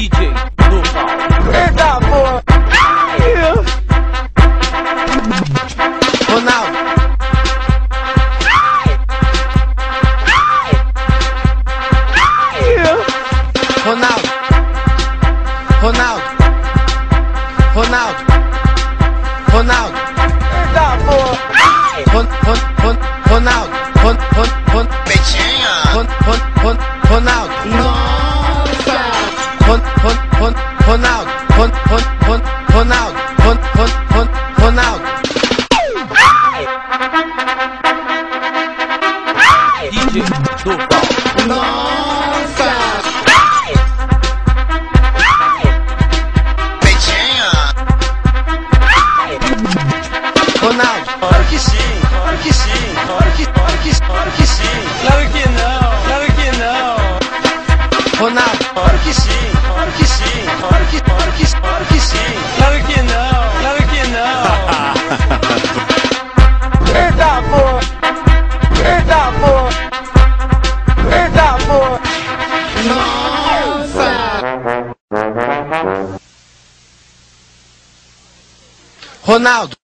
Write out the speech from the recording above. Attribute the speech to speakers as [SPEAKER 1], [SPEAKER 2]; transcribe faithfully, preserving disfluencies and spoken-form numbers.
[SPEAKER 1] D J Durval.
[SPEAKER 2] Eita porra! Ronaldo. Ronaldo. Ronaldo. Ronaldo. Ronaldo. Eita porra! Ron, Ron, Ron, Ronaldo. Ron, Ron, Ron.
[SPEAKER 3] Betinha.
[SPEAKER 2] Ron, Ron, Ron, Ronaldo.
[SPEAKER 3] Nossa.
[SPEAKER 2] Ron, Ron, Ron, Ronaldo. Ron, Ron, Ron, Ronaldo. Ron, Ron, Ron, Ronaldo.
[SPEAKER 1] D J Durval.
[SPEAKER 3] Nossa. Betinha.
[SPEAKER 2] Ronaldo.
[SPEAKER 4] Claro que sim, claro que sim, claro que, claro que, claro que sim. Claro que não, claro que não.
[SPEAKER 2] Ronaldo.
[SPEAKER 4] Claro que sim, claro que sim, claro que, claro que, claro que sim. Claro que não, claro que não.
[SPEAKER 2] Eita porra! Eita porra! Eita porra!
[SPEAKER 3] Nossa.
[SPEAKER 2] Ronaldo.